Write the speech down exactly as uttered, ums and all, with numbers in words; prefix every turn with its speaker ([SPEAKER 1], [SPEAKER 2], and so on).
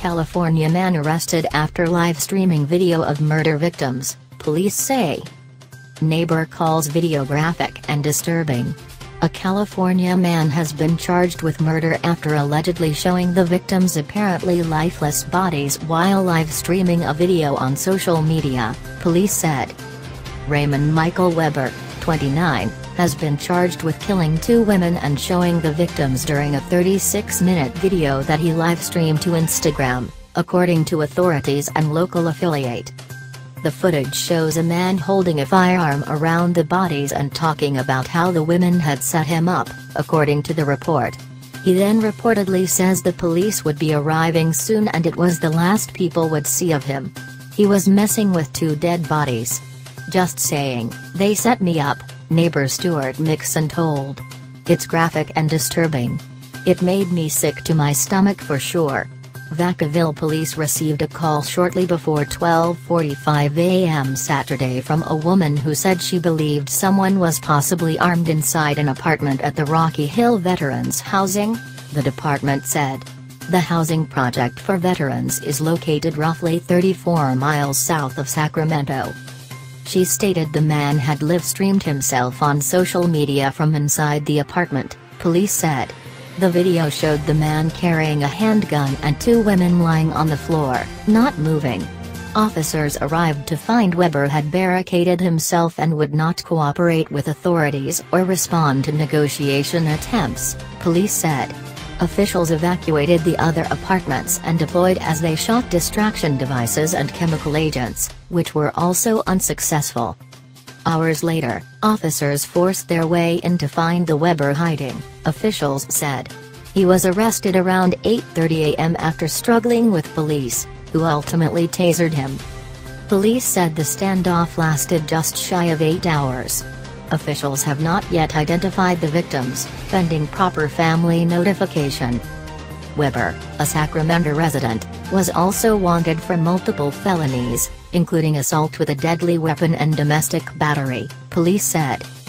[SPEAKER 1] California man arrested after live streaming video of murder victims, police say. Neighbor calls video graphic and disturbing. A California man has been charged with murder after allegedly showing the victims' apparently lifeless bodies while live streaming a video on social media, police said. Raymond Michael Weber, twenty-nine, has been charged with killing two women and showing the victims during a thirty-six minute video that he live-streamed to Instagram, according to authorities and local affiliate. The footage shows a man holding a firearm around the bodies and talking about how the women had set him up, according to the report. He then reportedly says the police would be arriving soon and it was the last people would see of him. He was messing with two dead bodies. Just saying, they set me up, neighbor Stuart Mixon told. It's graphic and disturbing. It made me sick to my stomach for sure. Vacaville police received a call shortly before twelve forty-five a m Saturday from a woman who said she believed someone was possibly armed inside an apartment at the Rocky Hill Veterans Housing, the department said. The housing project for veterans is located roughly thirty-four miles south of Sacramento. She stated the man had live-streamed himself on social media from inside the apartment, police said. The video showed the man carrying a handgun and two women lying on the floor, not moving. Officers arrived to find Weber had barricaded himself and would not cooperate with authorities or respond to negotiation attempts, police said. Officials evacuated the other apartments and deployed as they shot distraction devices and chemical agents, which were also unsuccessful. Hours later, officers forced their way in to find the Weber hiding, officials said. He was arrested around eight thirty a m after struggling with police, who ultimately tasered him. Police said the standoff lasted just shy of eight hours. Officials have not yet identified the victims, pending proper family notification. Weber, a Sacramento resident, was also wanted for multiple felonies, including assault with a deadly weapon and domestic battery, police said.